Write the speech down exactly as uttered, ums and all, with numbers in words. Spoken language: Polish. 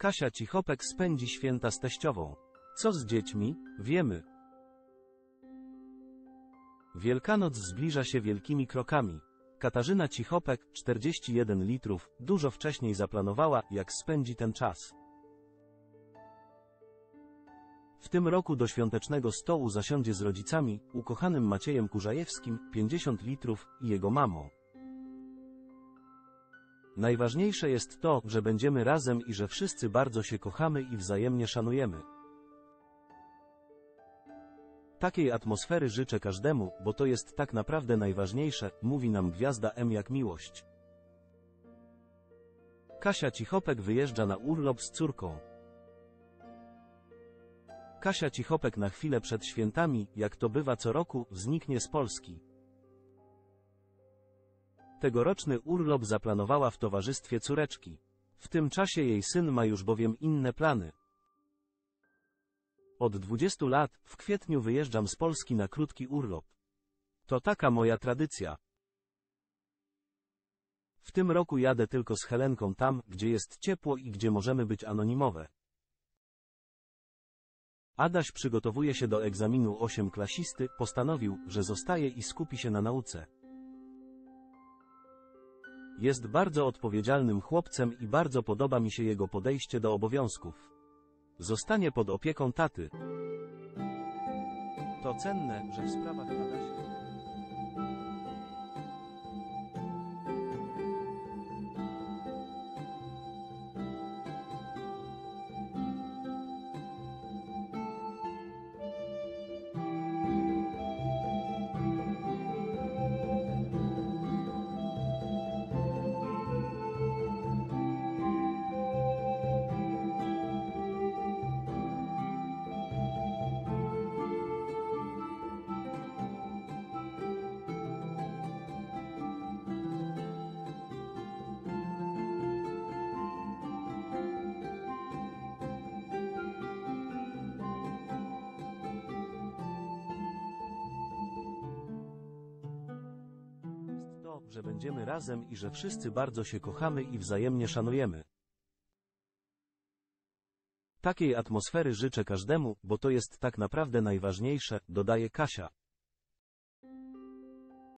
Kasia Cichopek spędzi święta z teściową. Co z dziećmi? Wiemy. Wielkanoc zbliża się wielkimi krokami. Katarzyna Cichopek, czterdzieści jeden litrów, dużo wcześniej zaplanowała, jak spędzi ten czas. W tym roku do świątecznego stołu zasiądzie z rodzicami, ukochanym Maciejem Kurzajewskim, pięćdziesiąt litrów, i jego mamą. Najważniejsze jest to, że będziemy razem i że wszyscy bardzo się kochamy i wzajemnie szanujemy. Takiej atmosfery życzę każdemu, bo to jest tak naprawdę najważniejsze, mówi nam gwiazda M jak miłość. Kasia Cichopek wyjeżdża na urlop z córką. Kasia Cichopek na chwilę przed świętami, jak to bywa co roku, zniknie z Polski. Tegoroczny urlop zaplanowała w towarzystwie córeczki. W tym czasie jej syn ma już bowiem inne plany. Od dwudziestu lat, w kwietniu wyjeżdżam z Polski na krótki urlop. To taka moja tradycja. W tym roku jadę tylko z Helenką tam, gdzie jest ciepło i gdzie możemy być anonimowe. Adaś przygotowuje się do egzaminu ósmoklasisty, postanowił, że zostaje i skupi się na nauce. Jest bardzo odpowiedzialnym chłopcem i bardzo podoba mi się jego podejście do obowiązków. Zostanie pod opieką taty. To cenne, że w sprawach Adasia... że będziemy razem i że wszyscy bardzo się kochamy i wzajemnie szanujemy. Takiej atmosfery życzę każdemu, bo to jest tak naprawdę najważniejsze, dodaje Kasia.